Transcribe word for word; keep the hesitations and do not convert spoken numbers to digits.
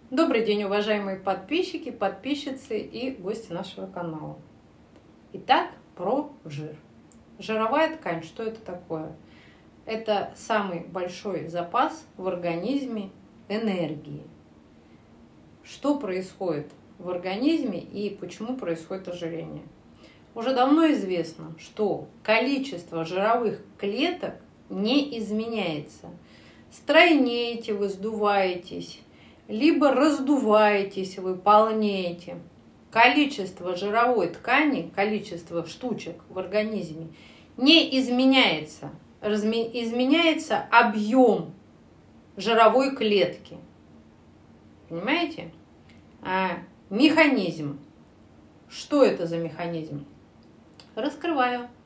Добрый день, уважаемые подписчики, подписчицы и гости нашего канала. Итак, про жир. Жировая ткань, что это такое? Это самый большой запас в организме энергии. Что происходит в организме и почему происходит ожирение? Уже давно известно, что количество жировых клеток не изменяется. Стройнеете вы, сдуваетесь, либо раздуваетесь вы, полнеете. Количество жировой ткани, количество штучек в организме не изменяется. Разме... Изменяется объем жировой клетки. Понимаете? А механизм. Что это за механизм? Раскрываю.